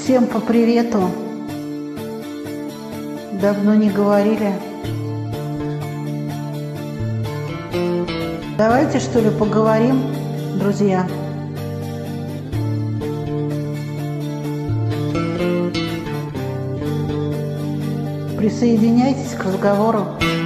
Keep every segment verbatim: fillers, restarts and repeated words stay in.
Всем по привету. Давно не говорили. Давайте, что ли, поговорим, друзья. Присоединяйтесь к разговору.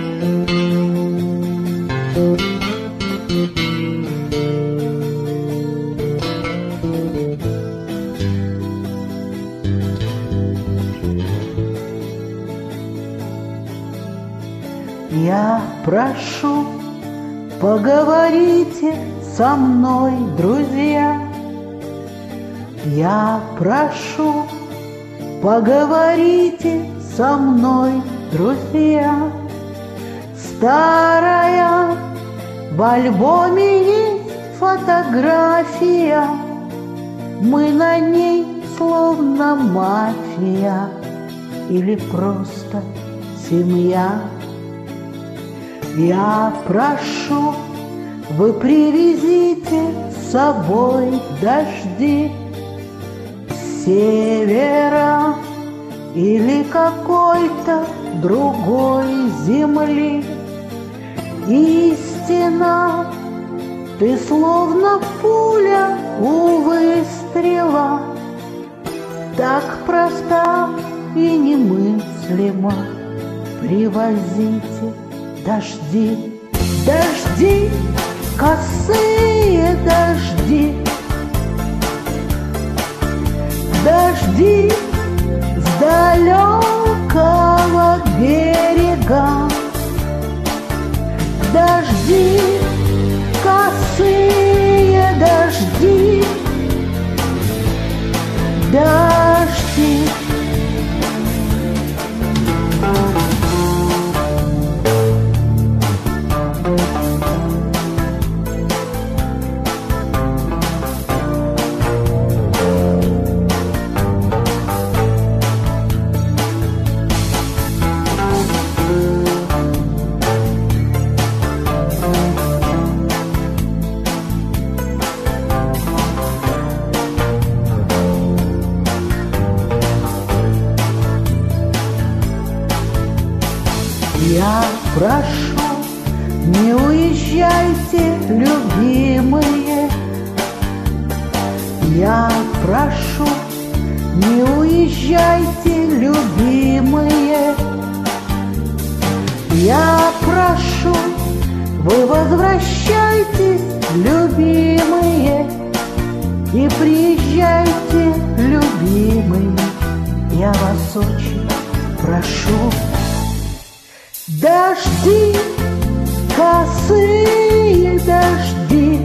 Я прошу, поговорите со мной, друзья. Я прошу, поговорите со мной, друзья. Старая в альбоме есть фотография, мы на ней словно мафия или просто семья. Я прошу, вы привезите с собой дожди с севера или какой-то другой земли. Истина, ты словно пуля у выстрела, так проста и немыслима. Привозите дожди, дожди, косые дожди, дожди с далекого берега, дожди, косые дожди, дожди. Я прошу, не уезжайте, любимые. Я прошу, не уезжайте, любимые. Я прошу, вы возвращайтесь, любимые, и приезжайте, любимые. Я вас очень прошу. Дожди, косые дожди,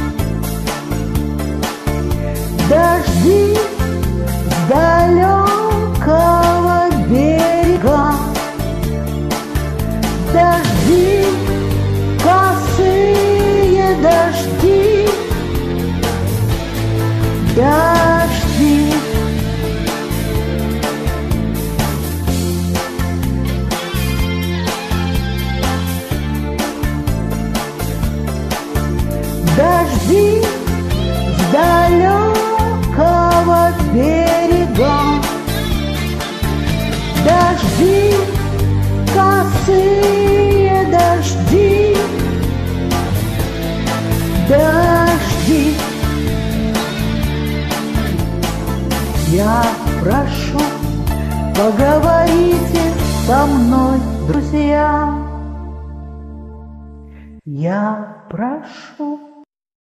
дожди с далекого берега, дожди, косые дожди, дожди. Дожди с далекого берега, дожди, косые дожди, дожди. Я прошу, поговорите со мной, друзья. Я прошу.